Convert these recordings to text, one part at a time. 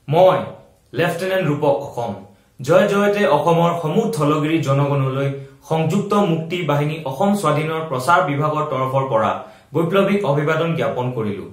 মই লেফটেনেণ্ট ৰূপক অসম জয় জয়তে অসমৰ সমূহ থলগিৰি জনগণলৈ সংযুক্ত মুক্তি বাহিনী অসম স্বাধীনৰ প্ৰচাৰ বিভাগৰ তৰফৰ পৰা বৈপ্লৱিক অভিবাদন জ্ঞাপন কৰিলো।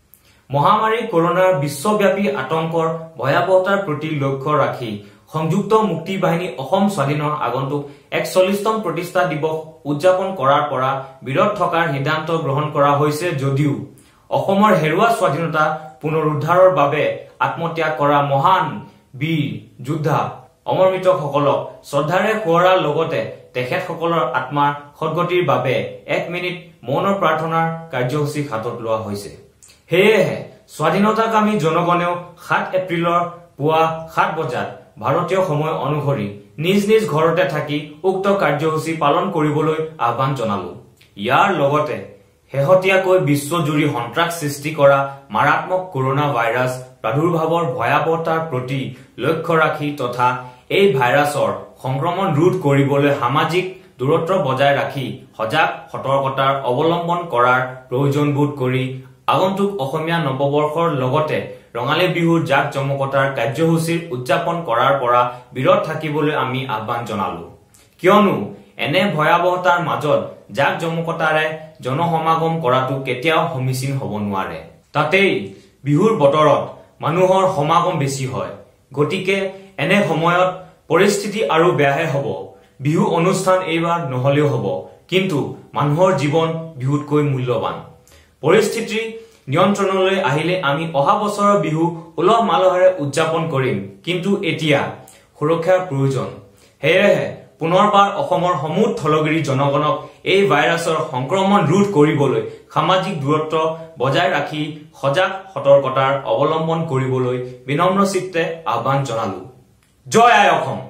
মহামাৰী কৰোনাৰ বিশ্বব্যাপী আতংকৰ ভয়াবহতাৰ প্ৰতি লক্ষ্য ৰাখি সংযুক্ত মুক্তি বাহিনী অসম স্বাধীনৰ আগন্তুক ৪১তম প্ৰতিষ্ঠা দিৱস উদযাপন কৰাৰ পৰা বিৰত থকাৰ সিদ্ধান্ত গ্ৰহণ কৰা হৈছে যদিও অসমৰ হেৰুৱা স্বাধীনতা পুনৰুদ্ধাৰৰ বাবে আত্মত্যাগ কৰা মহান বীৰ যোদ্ধা অমৰমৃতসকলক শ্ৰদ্ধাৰে সোঁৱৰাৰ লগতে তেখেতসকলৰ আত্মাৰ সদ্গতিৰ বাবে ১ মিনিট মৌন প্ৰাৰ্থনাৰ কাৰ্যসূচী হাতত লোৱা হৈছে। সেয়েহে স্বাধীনতাকামী জনগণেও ৭ এপ্ৰিলৰ পুৱা ৭ বজাত ভাৰতীয় সময় অনুসৰি নিজ নিজ ঘৰতে থাকি উক্ত কাৰ্যসূচী পালন কৰিবলৈ আহ্বান জনালো। ইয়াৰ লগতে শেহতীয়াকৈ বিশ্বজুৰি সন্ত্ৰাস সৃষ্টি কৰা মাৰাত্মক কৰোনা ভাইৰাছ প্ৰাদুৰ্ভাৱৰ ভয়াৱহতাৰ প্ৰতি লক্ষ্য ৰাখি তথা এই ভাইৰাছৰ সংক্ৰমণ ৰোধ কৰিবলৈ সামাজিক দূৰত্ব বজাই ৰাখি সজাগ সতৰ্কতাৰ অৱলম্বন কৰাৰ প্ৰয়োজন বোধ কৰি আগন্তুক অসমীয়া নৱবৰ্ষৰ লগতে ৰঙালী বিহুৰ জাক জমকতাৰ কাৰ্যসূচীৰ উদযাপন কৰাৰ পৰা বিৰত থাকিবলৈ আমি আহ্বান জনালো। কিয়নো এনে ভয়াৱহতাৰ মাজত জাক জমকতাৰে জনসমাগম কৰাটো কেতিয়াও সমীচীন হ'ব নোৱাৰে। তাতেই বিহুৰ বতৰত মানুহৰ সমাগম বেছি হয়। গতিকে এনে সময়ত পৰিস্থিতি আৰু বেয়াহে হ'ব। বিহু অনুষ্ঠান এইবাৰ নহলেও হ'ব, কিন্তু মানুহৰ জীৱন বিহুতকৈ মূল্যৱান। পৰিস্থিতি নিয়ন্ত্ৰণলৈ আহিলে আমি অহা বছৰৰ বিহু উলহ মালহেৰে উদযাপন কৰিম, কিন্তু এতিয়া সুৰক্ষাৰ প্ৰয়োজন। সেয়েহে পুনৰবাৰ অসমৰ সমূহ থলগিৰি জনগণক এই ভাইৰাছৰ সংক্ৰমণ ৰোধ কৰিবলৈ সামাজিক দূৰত্ব বজাই ৰাখি সজাগ সতৰ্কতাৰ অৱলম্বন কৰিবলৈ বিনম্ৰ চিত্তে আহ্বান জনালো। জয় আই অসম।